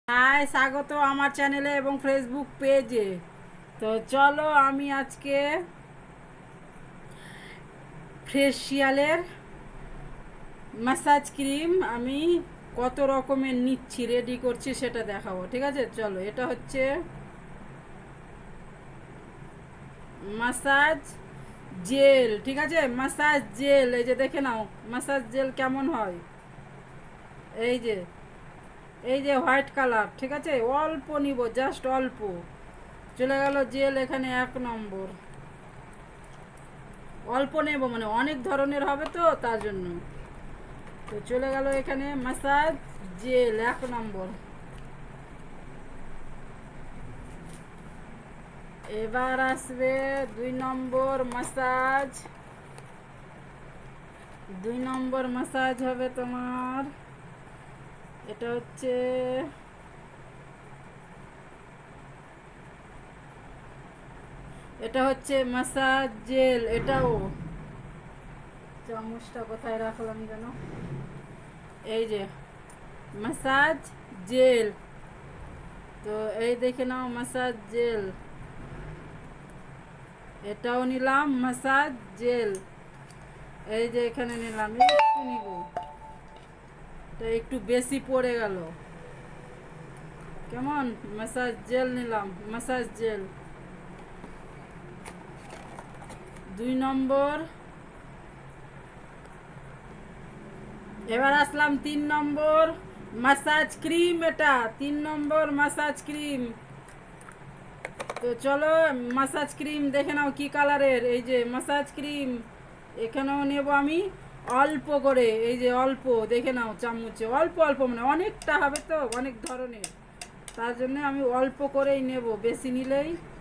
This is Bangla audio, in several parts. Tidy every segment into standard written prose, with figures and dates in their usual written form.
হাই, স্বাগত আমার চ্যানেলে এবং ফেসবুক পেজে। তো চলো আমি আজকে ফেসিয়ালের ম্যাসাজ ক্রিম আমি কত রকমের নিচ্ছি, রেডি করছি সেটা দেখাবো। ঠিক আছে, চলো। এটা হচ্ছে ম্যাসাজ জেল। ঠিক আছে, ম্যাসাজ জেল। এই যে দেখে নাও ম্যাসাজ জেল কেমন হয়। এই যে এই যে হোয়াইট কালার। ঠিক আছে, অল্প নিব, জাস্ট অল্প। চলে গেল জেল এখানে 1 নম্বর। অল্প নেব মানে অনেক ধরনের হবে তো তার জন্য। তো চলে গেল এখানে ম্যাসাজ জেল 1 নম্বর। এবার আসবে 2 নম্বর ম্যাসাজ। 2 নম্বর ম্যাসাজ হবে তোমার, এটা হচ্ছে ম্যাসাজ জেল। এটাও চামচটা কোথায় রাখলাম যেন, এই যে ম্যাসাজ জেল। তো এই দেখে নাও ম্যাসাজ জেল, এটাও নিলাম ম্যাসাজ জেল। এই যে এখানে নিলাম, একটু নিব, এটা একটু বেশি পড়ে গেল। কেমন ম্যাসাজ জেল নিলাম, ম্যাসাজ জেল 2 নম্বর। এবার আসলাম 3 নম্বর ম্যাসাজ ক্রিম। এটা 3 নম্বর ম্যাসাজ ক্রিম। তো চলো ম্যাসাজ ক্রিম দেখে নাও কি কালারের। এই যে ম্যাসাজ ক্রিম, এখানেও নেব আমি অল্প করে। এই যে অল্প দেখে নাও, চামচে অল্প অল্প, মানে অনেকটা হবে তো, অনেক ধরনের, তার জন্য আমি অল্প করেই নেব। বেশি নিলে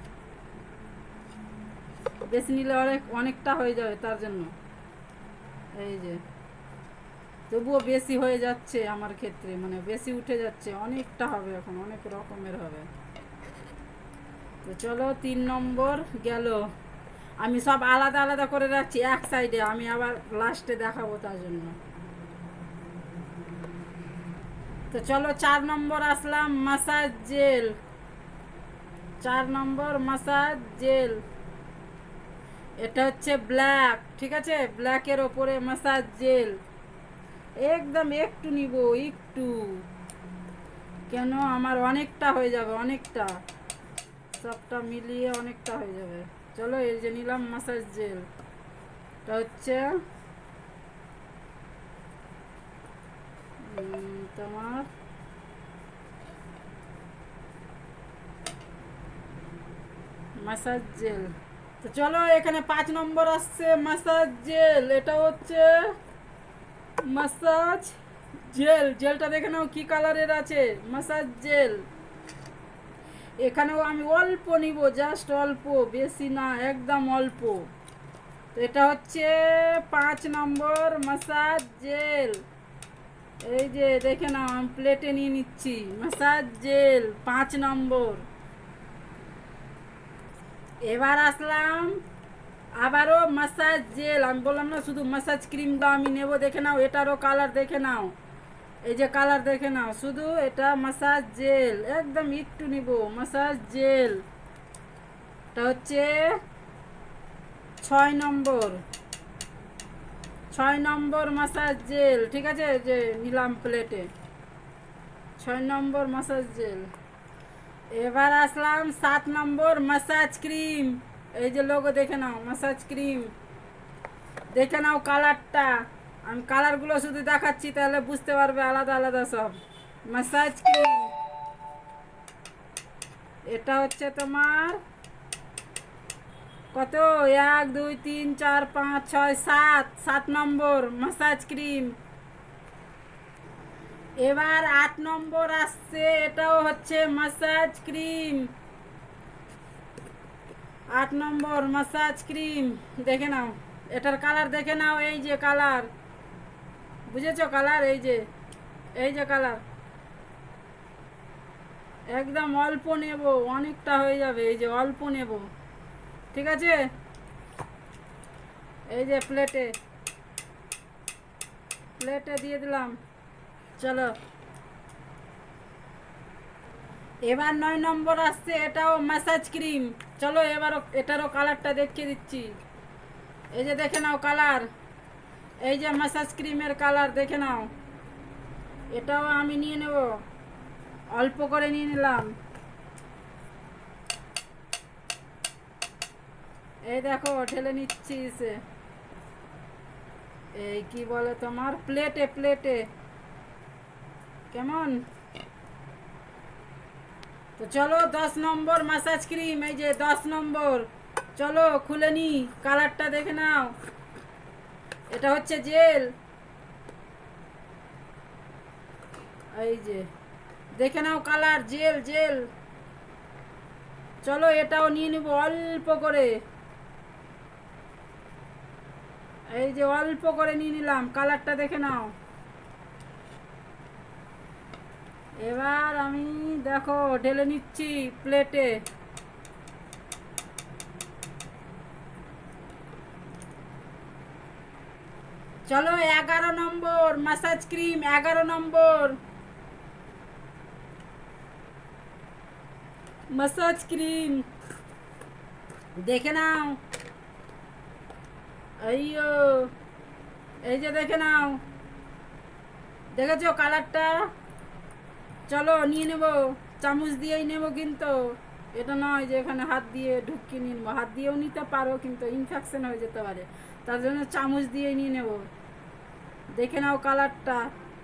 অনেকটা হয়ে যাবে, তার জন্য। এই যে তবুও বেশি হয়ে যাচ্ছে আমার ক্ষেত্রে, মানে বেশি উঠে যাচ্ছে, অনেকটা হবে, এখন অনেক রকমের হবে। তো চলো 3 নম্বর গেল। আমি সব আলাদা আলাদা করে রাখছি এক সাইডে, আমি আবার লাস্টে দেখাবো তার জন্য। তো চলো 4 নম্বর আসলাম massage gel. 4 number massage gel, এটা হচ্ছে ব্ল্যাক। ঠিক আছে, ব্ল্যাকের ওপরে ম্যাসাজ জেল। একদম একটু নিব, একটু, কেন আমার অনেকটা হয়ে যাবে, অনেকটা, সবটা মিলিয়ে অনেকটা হয়ে যাবে। চলো এই যে নিলাম ম্যাসাজ জেল, এটা হচ্ছে তোমার ম্যাসাজ জেল। তো চলো এখানে 5 নম্বর আসছে ম্যাসাজ জেল। এটা হচ্ছে ম্যাসাজ জেল। জেলটা দেখে নাও কি কালারের আছে, ম্যাসাজ জেল। এখানেও আমি অল্প নিব, জাস্ট অল্প, বেশি না, একদম অল্প। তো এটা হচ্ছে 5 নম্বর ম্যাসাজ জেল। এই যে দেখে নাও, আমি প্লেটে নিয়ে নিচ্ছি ম্যাসাজ জেল 5 নম্বর। এবার আসলাম আবারও ম্যাসাজ জেল। আমি বললাম না শুধু ম্যাসাজ ক্রিমটা আমি নেব, দেখে নাও এটারও কালার দেখে নাও, এই যে কালার দেখে নাও। শুধু এটা ম্যাসাজ জেল, একদম একটু নিব ম্যাসাজ জেল। এটা হচ্ছে 6 নম্বর। 6 নম্বর ম্যাসাজ জেল। ঠিক আছে, যে নিলাম প্লেটে 6 নম্বর ম্যাসাজ জেল। এবার আসলাম 7 নম্বর ম্যাসাজ ক্রিম। এই যে লোগো দেখে নাও, ম্যাসাজ ক্রিম দেখে নাও কালারটা। আমি কালারগুলো শুধু দেখাচ্ছি, তাহলে বুঝতে পারবে আলাদা আলাদা সব। ম্যাসাজ ক্রিম, এটা হচ্ছে তোমার কত, 1 2 3 4 5 6 7, 7 নম্বর ম্যাসাজ ক্রিম। এবার 8 নম্বর আসছে, এটাও হচ্ছে massage cream. 8 number massage cream দেখে নাও, এটার কালার দেখে নাও, এই যে কালার, বুঝেছো কালার, এই যে এই যে কালার। একদম অল্প নেব, অনেকটা হয়ে যাবে, এই যে অল্প নেব। ঠিক আছে, এই যে প্লেটে প্লেটে দিয়ে দিলাম। চলো এবার 9 নম্বর আসছে, এটাও ম্যাসাজ ক্রিম। চলো এবার এটারও কালারটা দেখিয়ে দিচ্ছি। এই যে দেখে নাও কালার, এই যে ম্যাসাজ ক্রিমের কালার দেখে নাও। এটাও আমি নিয়ে নেব, অল্প করে নিয়ে নিলাম। এই দেখো ঢেলে নিচ্ছি এই কি বলে তোমার প্লেটে প্লেটে, কেমন? তো চলো 10 নম্বর ম্যাসাজ ক্রিম, এই যে 10 নম্বর। চলো খুলে নি, কালারটা দেখে নাও। এটা হচ্ছে জেল, এই যে দেখে নাও কালার, জেল জেল। চলো এটাও নিয়ে নিব অল্প করে, এই যে অল্প করে নিয়ে নিলাম, কালারটা দেখে নাও। এবার আমি দেখো ঢেলে নিচ্ছি প্লেটে। চলো 11 number massage cream, 11 number massage cream দেখে নাও। আইয়ো, এই যে দেখে নাও, দেখেছো কালারটা? চলো নিয়ে নেব, চামচ দিয়েই নেব কিন্তু, এটা নয় যে এখানে হাত দিয়ে ঢুকিয়ে নিয়ে নেবো। হাত দিয়েও নিতে পারো কিন্তু ইনফেকশন হয়ে যেতে পারে, তার জন্য চামচ দিয়ে নিয়ে নেব। দেখে নাও কালারটা।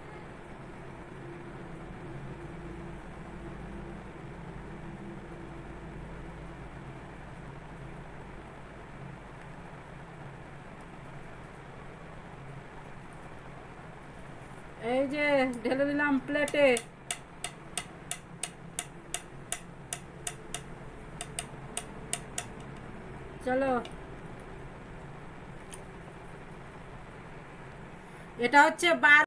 এই যে ঢেলে দিলাম প্লেটে। চলো এটা হচ্ছে 12